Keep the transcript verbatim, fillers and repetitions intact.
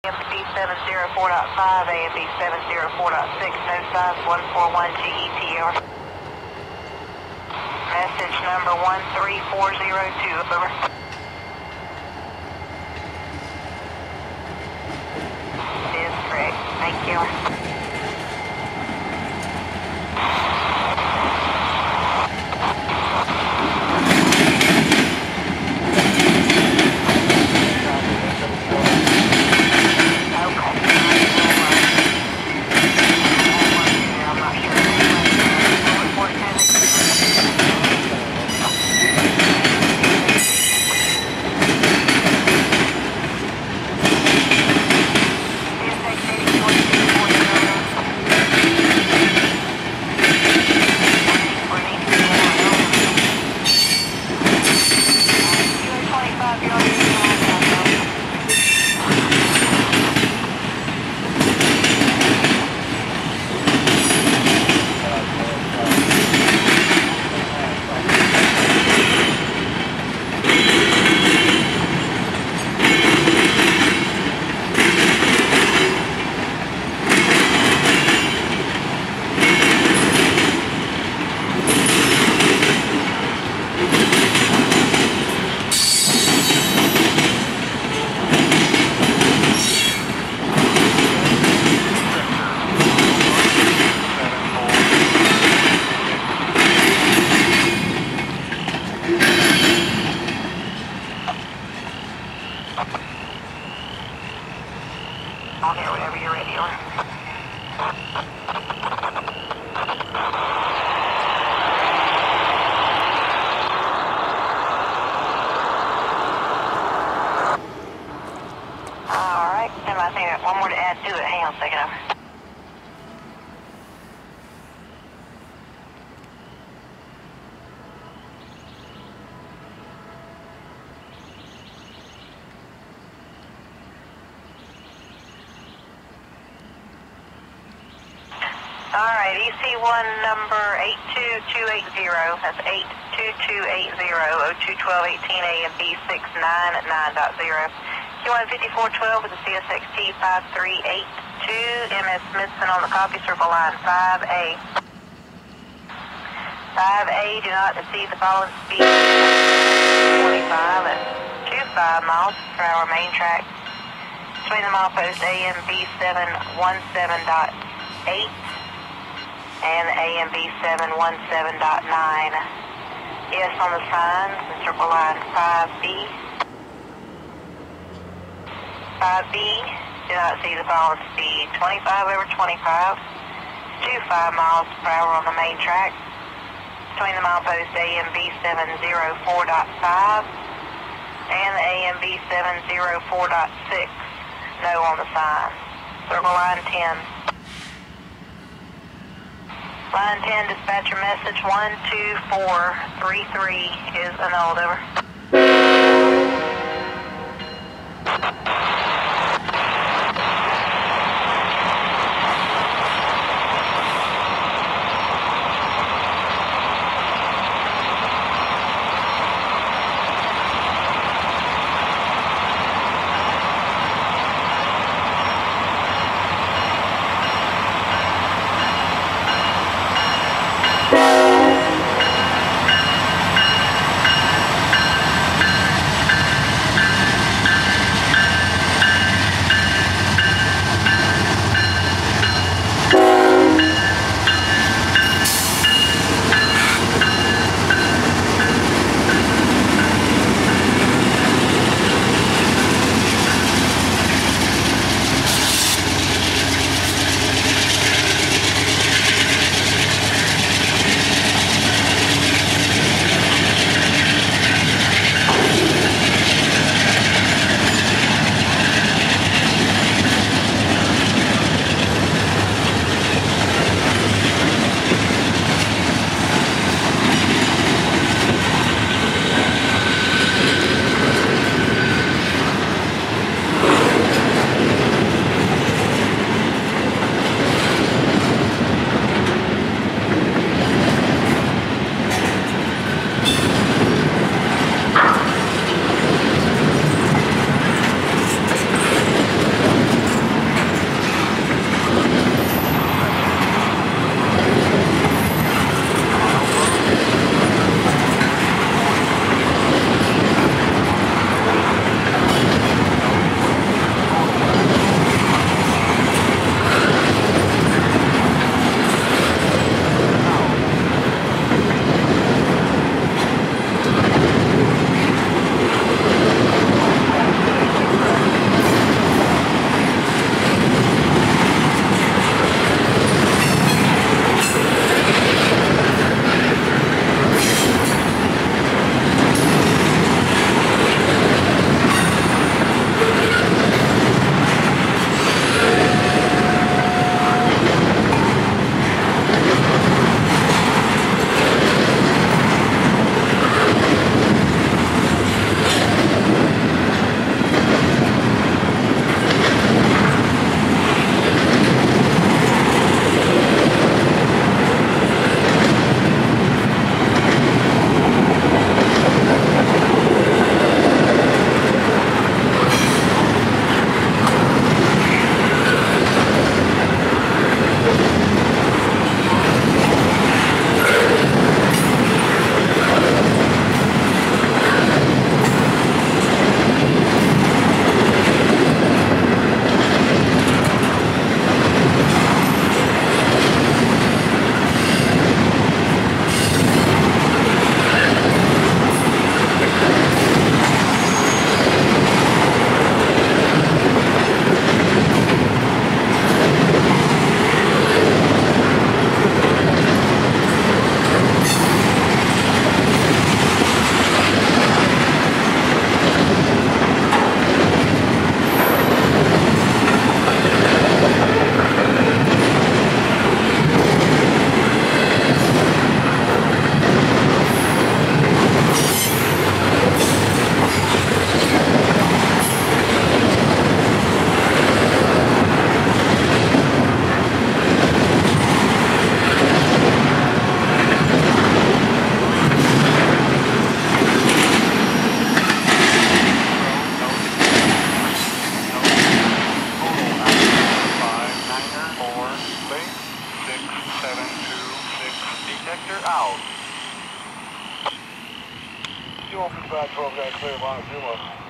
A M B seven oh four point five, A M B seven oh four point six, no size one four one G E T R. Message number one three four zero two, over. Is correct, thank you. Okay, whenever you're ready, on. Alright, and I think I got one more to add to it. Hang on a second. Over. Alright, E C one number eight two two eight zero, that's eight two two eight zero, oh two twelve eighteen A M B six nine nine dot zero. Q one fifty-four twelve with the C S X T five three eight two, M S Smithson on the copy, circle line five A. five A, do not exceed the following speed, twenty-five at twenty-five miles per hour main track, between the milepost A M B seven seventeen point eight and A M B seven seventeen point nine. Yes on the sign, circle line five B. five B, do not see the following speed, twenty-five over twenty-five, twenty-five miles per hour on the main track, between the milepost A M B seven oh four point five and the A M B seven oh four point six, no on the sign, circle line ten. Line ten, dispatcher message one two four three three is annulled, over. seven two six, detector out. two one five twelve, got clear, line zero.